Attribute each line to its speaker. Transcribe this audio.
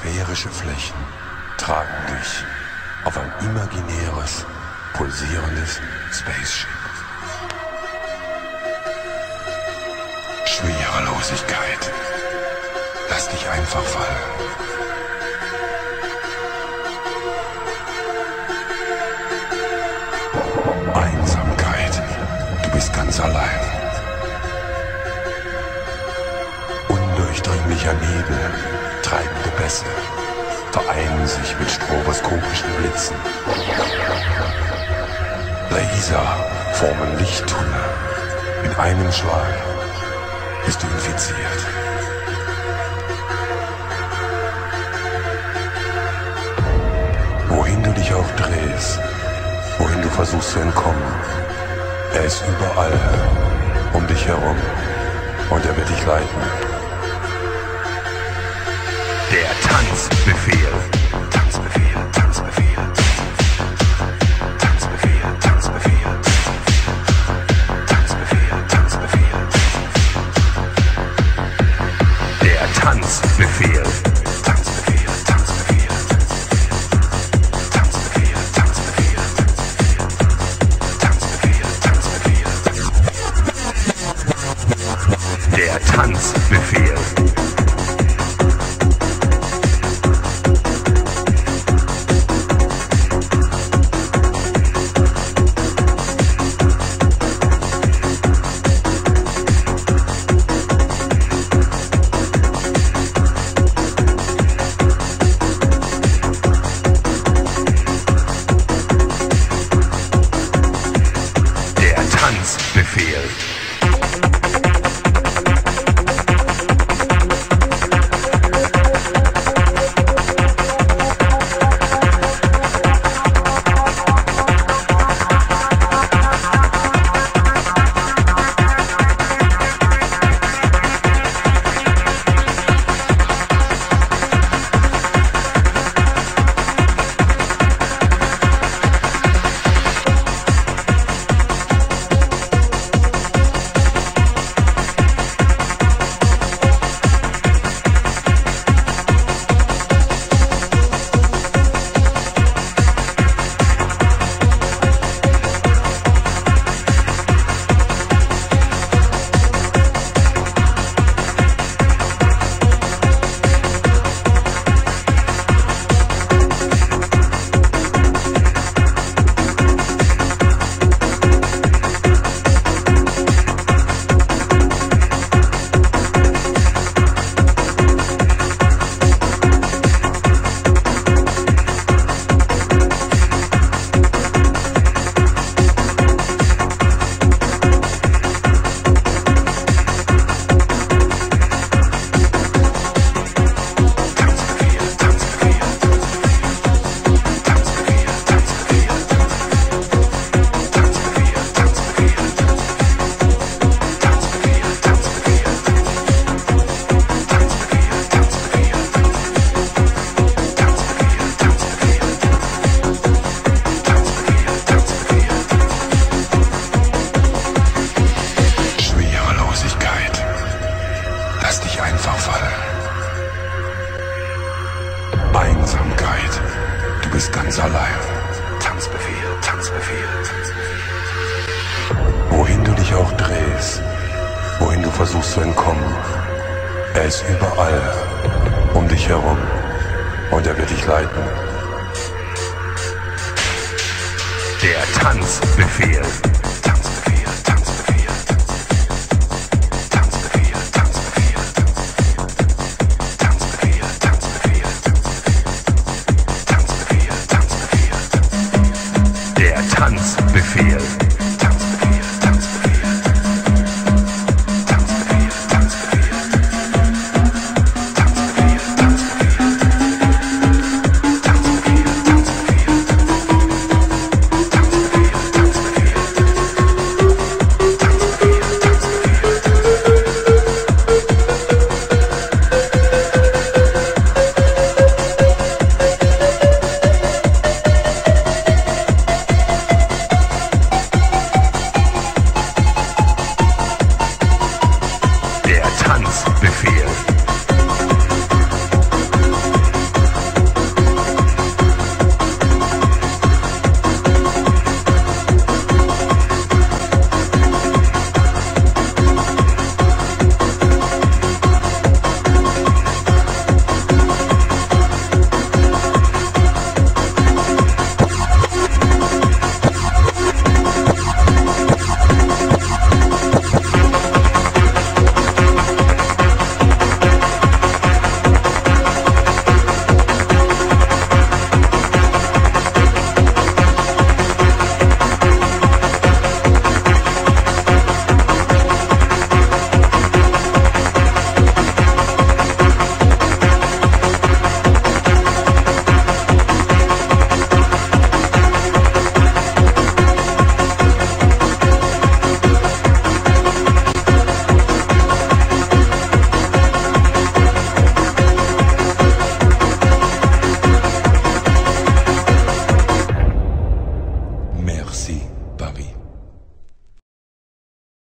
Speaker 1: Sphärische Flächen tragen dich auf ein imaginäres, pulsierendes Spaceship. Schwerelosigkeit. Lass dich einfach fallen. Einsamkeit. Du bist ganz allein. Undurchdringlicher Nebel, treibende Bässe vereinen sich mit stroboskopischen Blitzen. Laser formen Lichttunnel. Mit einem Schlag bist du infiziert. Wohin du dich auch drehst, wohin du versuchst zu entkommen, er ist überall um dich herum und er wird dich leiten.
Speaker 2: Der Tanzbefehl. Tanzbefehl, Tanzbefehl. Tanzbefehl, Tanzbefehl. Tanzbefehl, Tanzbefehl. Der Tanzbefehl. Tanzbefehl, Tanzbefehl. Tanzbefehl, Tanzbefehl. Tanzbefehl, Tanzbefehl. Der Tanzbefehl. Tanzbefehl.
Speaker 1: Lass dich einfach fallen. Einsamkeit. Du bist ganz allein.
Speaker 2: Tanzbefehl, Tanzbefehl.
Speaker 1: Wohin du dich auch drehst, wohin du versuchst zu entkommen, er ist überall um dich herum und er wird dich leiten.
Speaker 2: Der Tanzbefehl. Tanzbefehl, Tanzbefehl. Tanzbefehl, Tanzbefehl. Tanzbefehl, Tanzbefehl. Tanzbefehl, Tanzbefehl. Der Tanzbefehl.